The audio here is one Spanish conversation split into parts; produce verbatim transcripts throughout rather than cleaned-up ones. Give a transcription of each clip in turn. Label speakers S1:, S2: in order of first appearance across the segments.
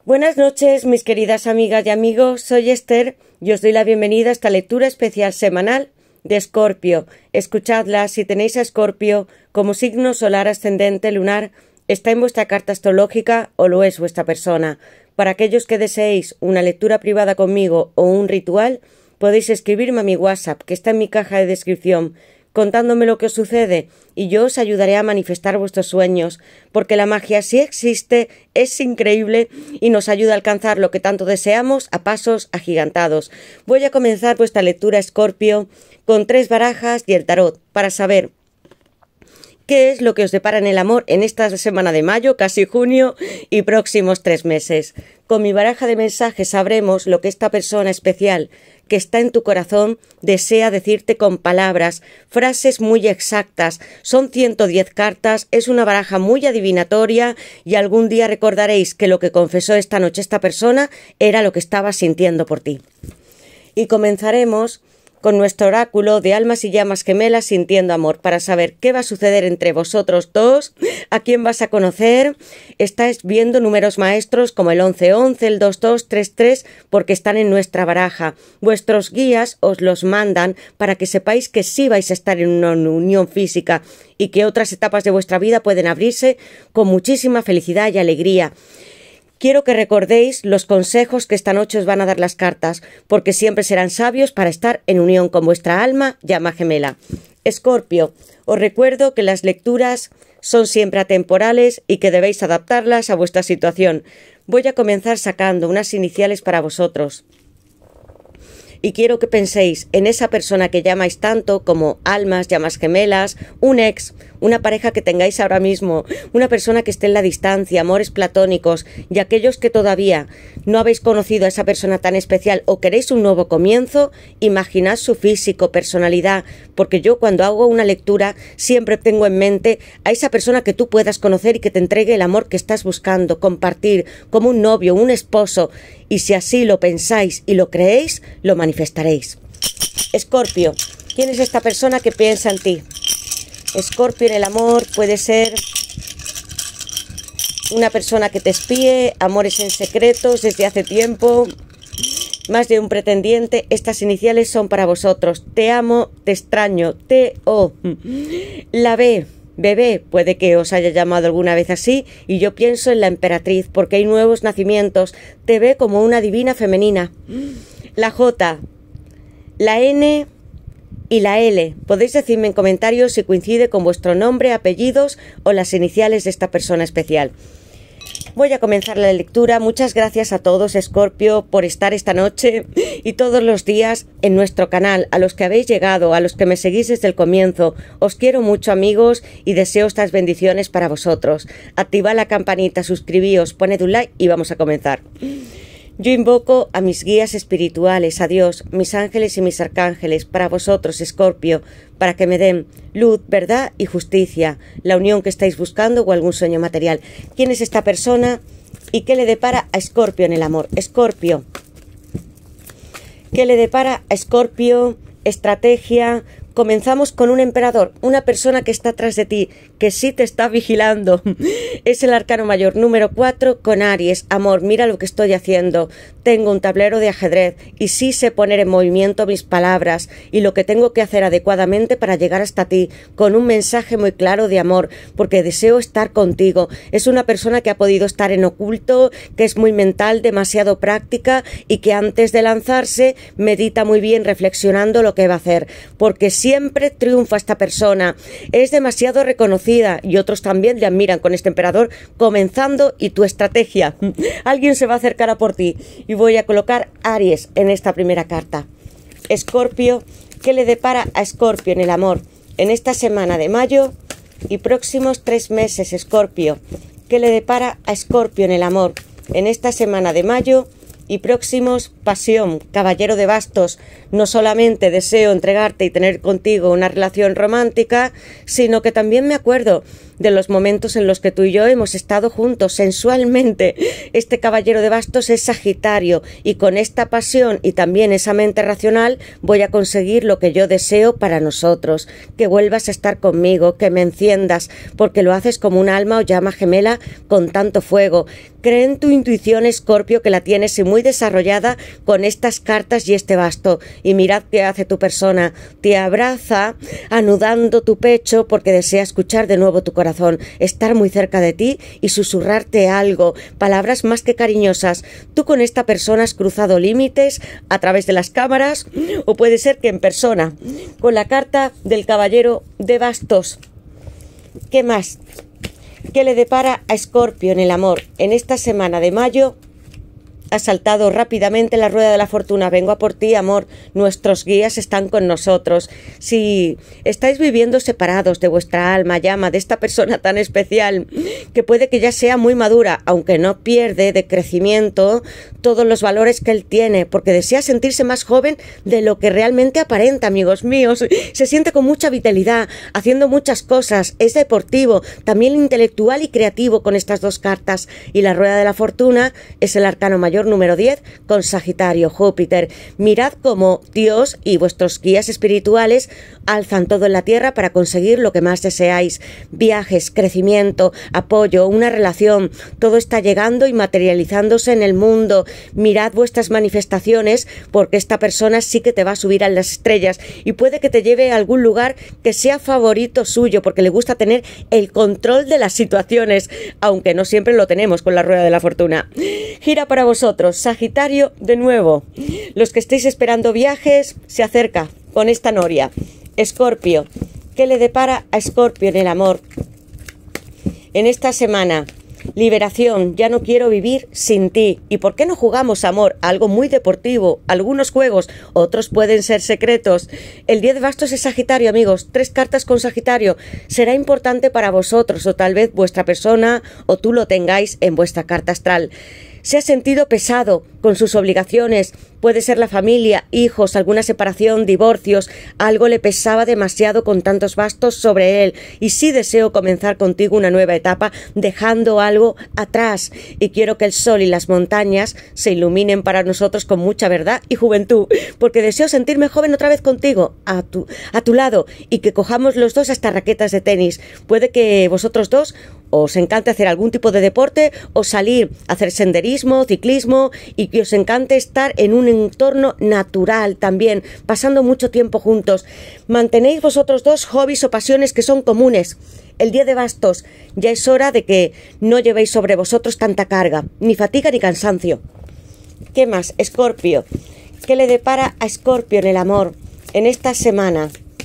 S1: Buenas noches, mis queridas amigas y amigos. Soy Esther y os doy la bienvenida a esta lectura especial semanal de Escorpio. Escuchadla si tenéis a Escorpio como signo solar ascendente lunar, está en vuestra carta astrológica o lo es vuestra persona. Para aquellos que deseéis una lectura privada conmigo o un ritual, podéis escribirme a mi WhatsApp, que está en mi caja de descripción, contándome lo que os sucede, y yo os ayudaré a manifestar vuestros sueños, porque la magia sí existe, es increíble y nos ayuda a alcanzar lo que tanto deseamos a pasos agigantados. Voy a comenzar vuestra lectura, Escorpio, con tres barajas y el tarot, para saber qué es lo que os depara en el amor en esta semana de mayo, casi junio, y próximos tres meses. Con mi baraja de mensajes sabremos lo que esta persona especial que está en tu corazón desea decirte con palabras, frases muy exactas. Son ciento diez cartas, es una baraja muy adivinatoria y algún día recordaréis que lo que confesó esta noche esta persona era lo que estaba sintiendo por ti. Y comenzaremos con nuestro oráculo de almas y llamas gemelas sintiendo amor, para saber qué va a suceder entre vosotros dos, a quién vas a conocer. Estáis viendo números maestros como el once once, el dos dos, tres tres, porque están en nuestra baraja. Vuestros guías os los mandan para que sepáis que sí vais a estar en una unión física y que otras etapas de vuestra vida pueden abrirse con muchísima felicidad y alegría. Quiero que recordéis los consejos que esta noche os van a dar las cartas, porque siempre serán sabios para estar en unión con vuestra alma, llama gemela. Escorpio, os recuerdo que las lecturas son siempre atemporales y que debéis adaptarlas a vuestra situación. Voy a comenzar sacando unas iniciales para vosotros. Y quiero que penséis en esa persona que llamáis tanto como almas, llamas gemelas, un ex, una pareja que tengáis ahora mismo, una persona que esté en la distancia, amores platónicos, y aquellos que todavía no habéis conocido a esa persona tan especial o queréis un nuevo comienzo, imaginad su físico, personalidad, porque yo cuando hago una lectura siempre tengo en mente a esa persona que tú puedas conocer y que te entregue el amor que estás buscando, compartir, como un novio, un esposo, y si así lo pensáis y lo creéis, lo manifestaréis. Escorpio, ¿quién es esta persona que piensa en ti? Escorpio, en el amor puede ser una persona que te espíe, amores en secretos desde hace tiempo, más de un pretendiente. Estas iniciales son para vosotros. Te amo, te extraño, T O. La B, bebé, puede que os haya llamado alguna vez así, y yo pienso en la emperatriz porque hay nuevos nacimientos. Te ve como una divina femenina. La J, la N y la L. Podéis decirme en comentarios si coincide con vuestro nombre, apellidos o las iniciales de esta persona especial. Voy a comenzar la lectura. Muchas gracias a todos, Escorpio, por estar esta noche y todos los días en nuestro canal. A los que habéis llegado, a los que me seguís desde el comienzo, os quiero mucho, amigos, y deseo estas bendiciones para vosotros. Activad la campanita, suscribíos, poned un like y vamos a comenzar. Yo invoco a mis guías espirituales, a Dios, mis ángeles y mis arcángeles, para vosotros, Escorpio, para que me den luz, verdad y justicia, la unión que estáis buscando o algún sueño material. ¿Quién es esta persona y qué le depara a Escorpio en el amor? Escorpio, ¿qué le depara a Escorpio? Estrategia. Comenzamos con un emperador, una persona que está atrás de ti, que sí te está vigilando. Es el arcano mayor número cuatro con Aries. Amor, mira lo que estoy haciendo. Tengo un tablero de ajedrez y sí sé poner en movimiento mis palabras y lo que tengo que hacer adecuadamente para llegar hasta ti, con un mensaje muy claro de amor, porque deseo estar contigo. Es una persona que ha podido estar en oculto, que es muy mental, demasiado práctica y que antes de lanzarse medita muy bien reflexionando lo que va a hacer, porque siempre triunfa esta persona. Es demasiado reconocida y otros también le admiran con este emperador comenzando y tu estrategia. Alguien se va a acercar a por ti y voy a colocar Aries en esta primera carta. Escorpio, ¿qué le depara a Escorpio en el amor en esta semana de mayo y próximos tres meses? Escorpio, ¿qué le depara a Escorpio en el amor en esta semana de mayo y próximos? Pasión, caballero de bastos. No solamente deseo entregarte y tener contigo una relación romántica, sino que también me acuerdo de los momentos en los que tú y yo hemos estado juntos sensualmente. Este caballero de bastos es Sagitario y con esta pasión y también esa mente racional voy a conseguir lo que yo deseo para nosotros, que vuelvas a estar conmigo, que me enciendas, porque lo haces como un alma o llama gemela con tanto fuego. Cree en tu intuición, Escorpio, que la tienes y muy desarrollada con estas cartas y este basto. Y mirad qué hace tu persona. Te abraza anudando tu pecho porque desea escuchar de nuevo tu corazón, estar muy cerca de ti y susurrarte algo, palabras más que cariñosas. Tú con esta persona has cruzado límites a través de las cámaras o puede ser que en persona. Con la carta del caballero de bastos. ¿Qué más? ¿Qué le depara a Escorpio en el amor? En esta semana de mayo ha saltado rápidamente la rueda de la fortuna. Vengo a por ti, amor. Nuestros guías están con nosotros. Si estáis viviendo separados de vuestra alma llama, de esta persona tan especial, que puede que ya sea muy madura, aunque no pierde de crecimiento todos los valores que él tiene, porque desea sentirse más joven de lo que realmente aparenta, amigos míos. Se siente con mucha vitalidad, haciendo muchas cosas. Es deportivo, también intelectual y creativo con estas dos cartas. Y la rueda de la fortuna es el arcano mayor número diez con Sagitario, Júpiter. Mirad cómo Dios y vuestros guías espirituales alzan todo en la tierra para conseguir lo que más deseáis. Viajes, crecimiento, apoyo, una relación, todo está llegando y materializándose en el mundo. Mirad vuestras manifestaciones porque esta persona sí que te va a subir a las estrellas y puede que te lleve a algún lugar que sea favorito suyo porque le gusta tener el control de las situaciones, aunque no siempre lo tenemos con la rueda de la fortuna. Gira para vosotros. Sagitario, de nuevo. Los que estéis esperando viajes, se acerca con esta noria. Escorpio, ¿qué le depara a Escorpio en el amor? En esta semana, liberación, ya no quiero vivir sin ti. ¿Y por qué no jugamos, amor? Algo muy deportivo, algunos juegos, otros pueden ser secretos. El diez de bastos es Sagitario, amigos, tres cartas con Sagitario. Será importante para vosotros o tal vez vuestra persona o tú lo tengáis en vuestra carta astral. Se ha sentido pesado con sus obligaciones, puede ser la familia, hijos, alguna separación, divorcios, algo le pesaba demasiado con tantos bastos sobre él y sí deseo comenzar contigo una nueva etapa dejando algo atrás y quiero que el sol y las montañas se iluminen para nosotros con mucha verdad y juventud porque deseo sentirme joven otra vez contigo, a tu, a tu lado y que cojamos los dos hasta raquetas de tenis. Puede que vosotros dos os encante hacer algún tipo de deporte o salir a hacer senderismo, ciclismo y que os encante estar en un entorno natural también, pasando mucho tiempo juntos. Mantenéis vosotros dos hobbies o pasiones que son comunes. El diez de bastos, ya es hora de que no llevéis sobre vosotros tanta carga, ni fatiga ni cansancio. ¿Qué más? Escorpio. ¿Qué le depara a Escorpio en el amor en esta semana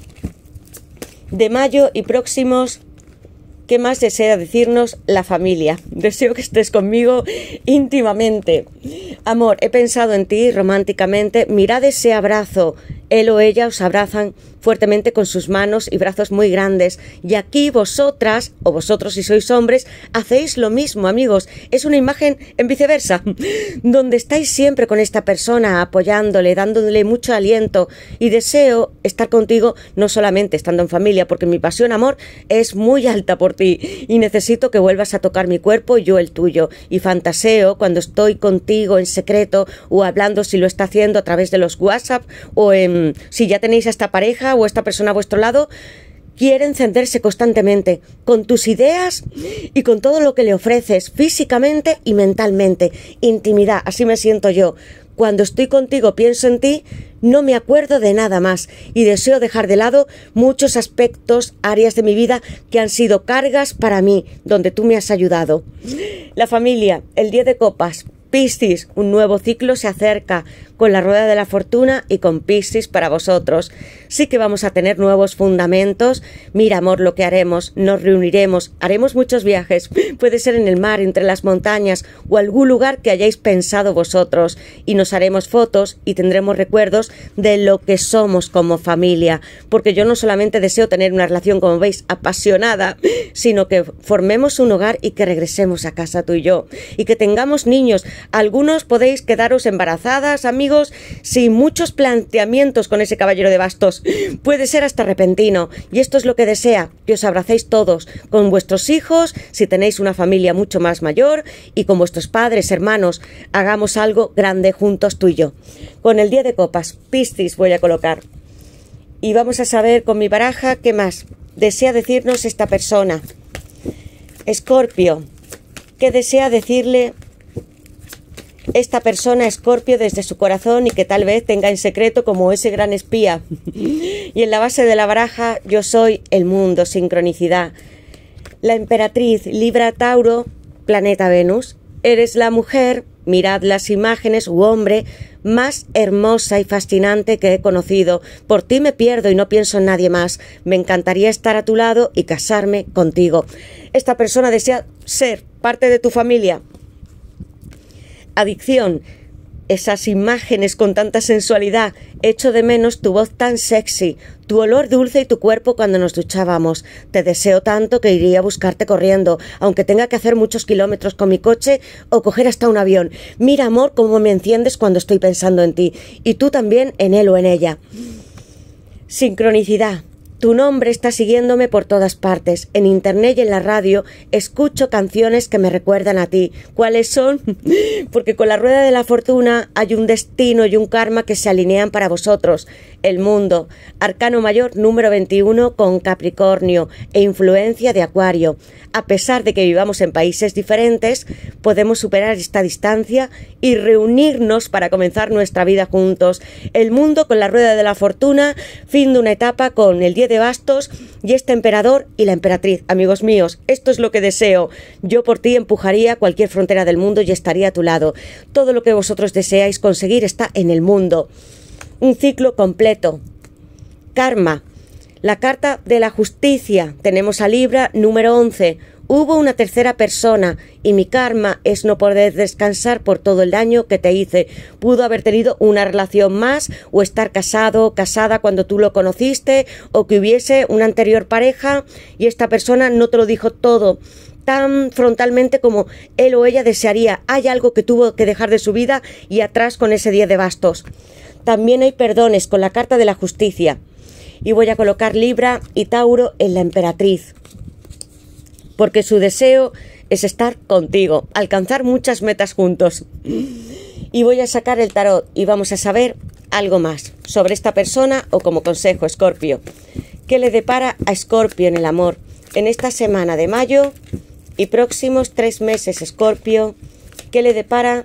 S1: de mayo y próximos? ¿Qué más desea decirnos la familia? Deseo que estés conmigo íntimamente. Amor, he pensado en ti románticamente. Mirad ese abrazo. Él o ella os abrazan fuertemente con sus manos y brazos muy grandes. Y aquí vosotras, o vosotros si sois hombres, hacéis lo mismo, amigos. Es una imagen en viceversa, donde estáis siempre con esta persona, apoyándole, dándole mucho aliento. Y deseo estar contigo no solamente estando en familia, porque mi pasión, amor, es muy alta por ti. Y necesito que vuelvas a tocar mi cuerpo y yo el tuyo. Y fantaseo cuando estoy contigo en secreto o hablando si lo está haciendo a través de los WhatsApp o en si ya tenéis a esta pareja o esta persona a vuestro lado, quiere encenderse constantemente con tus ideas y con todo lo que le ofreces físicamente y mentalmente. Intimidad, así me siento yo. Cuando estoy contigo pienso en ti, no me acuerdo de nada más y deseo dejar de lado muchos aspectos, áreas de mi vida que han sido cargas para mí, donde tú me has ayudado. La familia, el diez de copas. Piscis, un nuevo ciclo se acerca con la rueda de la fortuna y con Piscis para vosotros. Sí que vamos a tener nuevos fundamentos. Mira, amor, lo que haremos. Nos reuniremos, haremos muchos viajes. Puede ser en el mar, entre las montañas o algún lugar que hayáis pensado vosotros. Y nos haremos fotos y tendremos recuerdos de lo que somos como familia. Porque yo no solamente deseo tener una relación, como veis, apasionada, sino que formemos un hogar y que regresemos a casa tú y yo. Y que tengamos niños. Algunos podéis quedaros embarazadas, amigos, amigos, sin muchos planteamientos con ese caballero de bastos. Puede ser hasta repentino, y esto es lo que desea, que os abracéis todos, con vuestros hijos, si tenéis una familia mucho más mayor, y con vuestros padres, hermanos, hagamos algo grande juntos tú y yo. Con el diez de copas, Piscis voy a colocar. Y vamos a saber con mi baraja qué más desea decirnos esta persona. Escorpio, ¿qué desea decirle esta persona Escorpio desde su corazón y que tal vez tenga en secreto como ese gran espía? Y en la base de la baraja, yo soy el mundo, sincronicidad. La emperatriz, Libra, Tauro, planeta Venus. Eres la mujer, mirad las imágenes, u hombre, más hermosa y fascinante que he conocido. Por ti me pierdo y no pienso en nadie más. Me encantaría estar a tu lado y casarme contigo. Esta persona desea ser parte de tu familia. Adicción. Esas imágenes con tanta sensualidad. Echo de menos tu voz tan sexy, tu olor dulce y tu cuerpo cuando nos duchábamos. Te deseo tanto que iría a buscarte corriendo, aunque tenga que hacer muchos kilómetros con mi coche o coger hasta un avión. Mira, amor, cómo me enciendes cuando estoy pensando en ti, y tú también en él o en ella. Sincronicidad. Tu nombre está siguiéndome por todas partes. En internet y en la radio escucho canciones que me recuerdan a ti. ¿Cuáles son? Porque con la rueda de la fortuna hay un destino y un karma que se alinean para vosotros. El mundo. Arcano mayor número veintiuno con Capricornio e influencia de Acuario. A pesar de que vivamos en países diferentes, podemos superar esta distancia y reunirnos para comenzar nuestra vida juntos. El mundo con la rueda de la fortuna, fin de una etapa con el diez de bastos y este emperador y la emperatriz. Amigos míos, esto es lo que deseo. Yo por ti empujaría cualquier frontera del mundo y estaría a tu lado. Todo lo que vosotros deseáis conseguir está en el mundo. Un ciclo completo. Karma. La carta de la justicia. Tenemos a Libra número once. Hubo una tercera persona y mi karma es no poder descansar por todo el daño que te hice. Pudo haber tenido una relación más o estar casado o casada cuando tú lo conociste o que hubiese una anterior pareja y esta persona no te lo dijo todo tan frontalmente como él o ella desearía. Hay algo que tuvo que dejar de su vida y atrás con ese diez de bastos. También hay perdones con la carta de la justicia. Y voy a colocar Libra y Tauro en la emperatriz. Porque su deseo es estar contigo, alcanzar muchas metas juntos. Y voy a sacar el tarot y vamos a saber algo más sobre esta persona o como consejo, Escorpio. ¿Qué le depara a Escorpio en el amor? En esta semana de mayo y próximos tres meses, Escorpio, ¿qué le depara?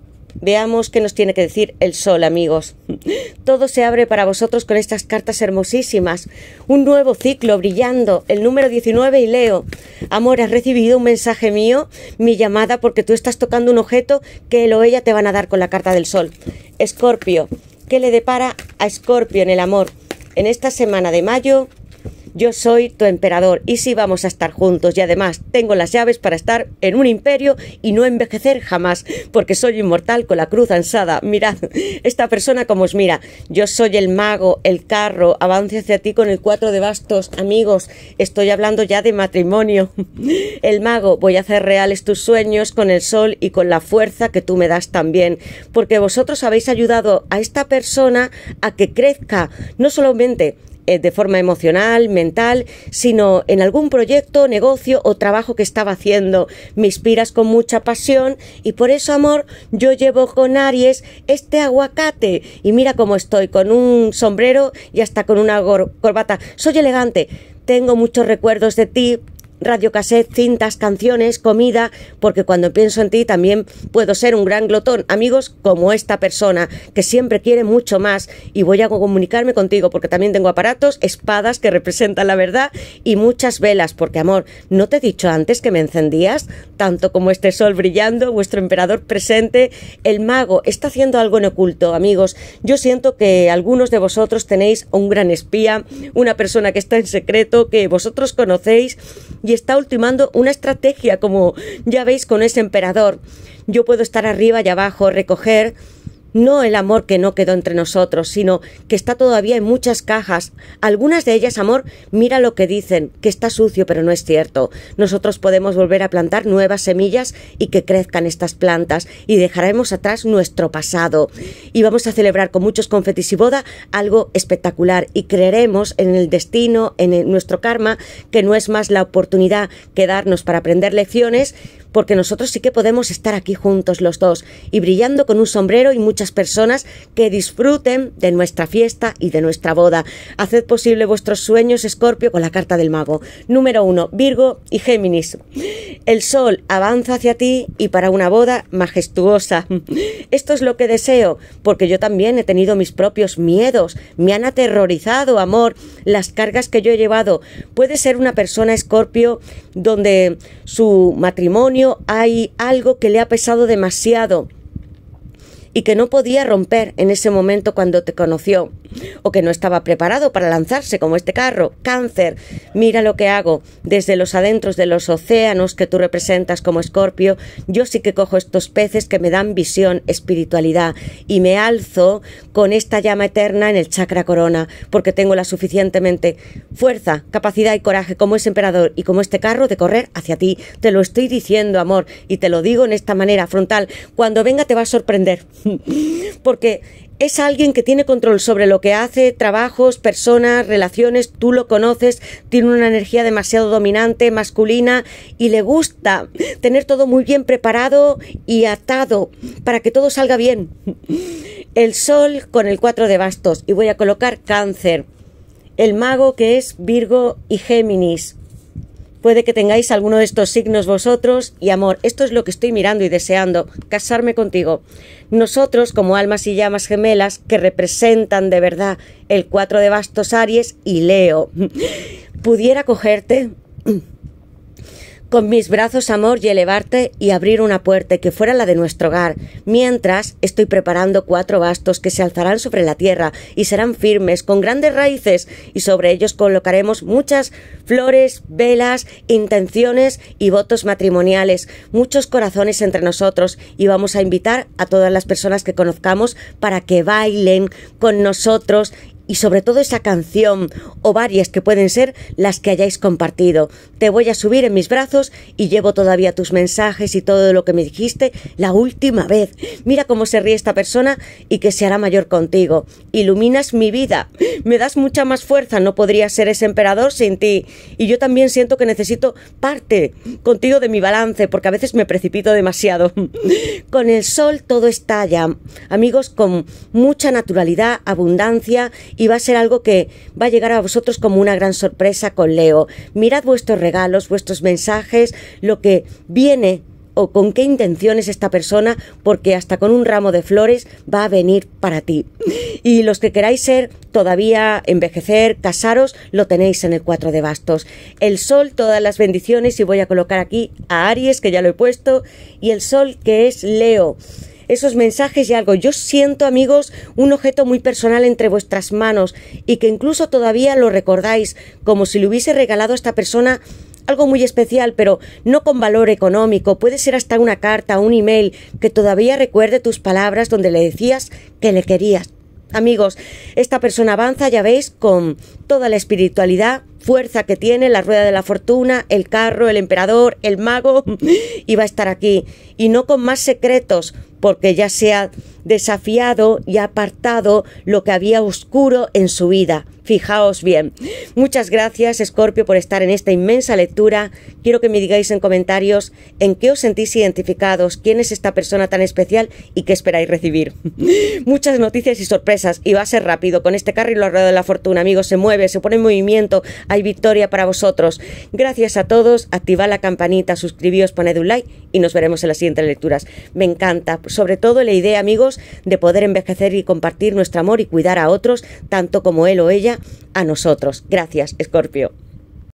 S1: Veamos qué nos tiene que decir el sol, amigos. Todo se abre para vosotros con estas cartas hermosísimas. Un nuevo ciclo brillando, el número diecinueve y Leo. Amor, ¿has recibido un mensaje mío? Mi llamada porque tú estás tocando un objeto que él o ella te van a dar con la carta del sol. Escorpio, ¿qué le depara a Escorpio en el amor? En esta semana de mayo, yo soy tu emperador y sí vamos a estar juntos y además tengo las llaves para estar en un imperio y no envejecer jamás porque soy inmortal con la cruz ansada. Mirad, esta persona como os mira. Yo soy el mago, el carro, avance hacia ti con el cuatro de bastos. Amigos, estoy hablando ya de matrimonio. El mago, voy a hacer reales tus sueños con el sol y con la fuerza que tú me das también porque vosotros habéis ayudado a esta persona a que crezca, no solamente de forma emocional, mental, sino en algún proyecto, negocio o trabajo que estaba haciendo. Me inspiras con mucha pasión y por eso, amor, yo llevo con Aries este aguacate y mira cómo estoy, con un sombrero y hasta con una corbata. Soy elegante, tengo muchos recuerdos de ti, radiocassette, cintas, canciones, comida, porque cuando pienso en ti también puedo ser un gran glotón, amigos, como esta persona que siempre quiere mucho más y voy a comunicarme contigo porque también tengo aparatos, espadas que representan la verdad y muchas velas, porque amor, ¿no te he dicho antes que me encendías? Tanto como este sol brillando, vuestro emperador presente, el mago está haciendo algo en oculto, amigos. Yo siento que algunos de vosotros tenéis un gran espía, una persona que está en secreto, que vosotros conocéis y está ultimando una estrategia, como ya veis con ese emperador. Yo puedo estar arriba y abajo, recoger No el amor que no quedó entre nosotros, sino que está todavía en muchas cajas. Algunas de ellas, amor, mira lo que dicen, que está sucio, pero no es cierto. Nosotros podemos volver a plantar nuevas semillas y que crezcan estas plantas, y dejaremos atrás nuestro pasado. Y vamos a celebrar con muchos confetis y boda algo espectacular, y creeremos en el destino, en el, nuestro karma, que no es más la oportunidad que darnos para aprender lecciones, porque nosotros sí que podemos estar aquí juntos los dos y brillando con un sombrero y muchas personas que disfruten de nuestra fiesta y de nuestra boda. Haced posible vuestros sueños, Escorpio, con la carta del mago. Número uno, Virgo y Géminis. El sol avanza hacia ti y para una boda majestuosa. Esto es lo que deseo, porque yo también he tenido mis propios miedos. Me han aterrorizado, amor, las cargas que yo he llevado. Puede ser una persona, Escorpio, donde su matrimonio hay algo que le ha pesado demasiado y que no podía romper en ese momento cuando te conoció, o que no estaba preparado para lanzarse como este carro. Cáncer, mira lo que hago. Desde los adentros de los océanos que tú representas como Escorpio, yo sí que cojo estos peces que me dan visión, espiritualidad, y me alzo con esta llama eterna en el chakra corona, porque tengo la suficientemente fuerza, capacidad y coraje como ese emperador y como este carro de correr hacia ti. Te lo estoy diciendo, amor, y te lo digo en esta manera frontal. Cuando venga te va a sorprender, porque es alguien que tiene control sobre lo que hace, trabajos, personas, relaciones, tú lo conoces, tiene una energía demasiado dominante, masculina, y le gusta tener todo muy bien preparado y atado para que todo salga bien. El sol con el cuatro de bastos, y voy a colocar Cáncer. El mago, que es Virgo y Géminis. Puede que tengáis alguno de estos signos vosotros, y amor, esto es lo que estoy mirando y deseando, casarme contigo. Nosotros, como almas y llamas gemelas, que representan de verdad el cuatro de bastos, Aries y Leo, pudiera cogerte con mis brazos, amor, y elevarte y abrir una puerta que fuera la de nuestro hogar, mientras estoy preparando cuatro bastos que se alzarán sobre la tierra y serán firmes, con grandes raíces, y sobre ellos colocaremos muchas flores, velas, intenciones y votos matrimoniales, muchos corazones entre nosotros, y vamos a invitar a todas las personas que conozcamos para que bailen con nosotros, y sobre todo esa canción, o varias que pueden ser las que hayáis compartido. Te voy a subir en mis brazos y llevo todavía tus mensajes y todo lo que me dijiste la última vez. Mira cómo se ríe esta persona y que se hará mayor contigo. Iluminas mi vida, me das mucha más fuerza, no podría ser ese emperador sin ti. Y yo también siento que necesito parte contigo de mi balance, porque a veces me precipito demasiado. Con el sol todo estalla, amigos, con mucha naturalidad, abundancia, y va a ser algo que va a llegar a vosotros como una gran sorpresa con Leo. Mirad vuestros regalos, vuestros mensajes, lo que viene o con qué intenciones esta persona, porque hasta con un ramo de flores va a venir para ti. Y los que queráis ser todavía envejecer, casaros, lo tenéis en el cuatro de bastos. El sol, todas las bendiciones, y voy a colocar aquí a Aries, que ya lo he puesto, y el sol, que es Leo. Esos mensajes y algo. Yo siento, amigos, un objeto muy personal entre vuestras manos, y que incluso todavía lo recordáis, como si le hubiese regalado a esta persona algo muy especial, pero no con valor económico. Puede ser hasta una carta, un email, que todavía recuerde tus palabras donde le decías que le querías. Amigos, esta persona avanza, ya veis, con toda la espiritualidad, fuerza que tiene, la rueda de la fortuna, el carro, el emperador, el mago, y va a estar aquí. Y no con más secretos, porque ya se ha desafiado y ha apartado lo que había oscuro en su vida. Fijaos bien. Muchas gracias, Escorpio, por estar en esta inmensa lectura. Quiero que me digáis en comentarios en qué os sentís identificados, quién es esta persona tan especial y qué esperáis recibir. Muchas noticias y sorpresas, y va a ser rápido. Con este carro y la rueda de la fortuna, amigos, se mueve, se pone en movimiento, hay victoria para vosotros. Gracias a todos, activad la campanita, suscribíos, poned un like y nos veremos en las siguientes lecturas. Me encanta, sobre todo la idea, amigos, de poder envejecer y compartir nuestro amor y cuidar a otros, tanto como él o ella a nosotros. Gracias, Escorpio.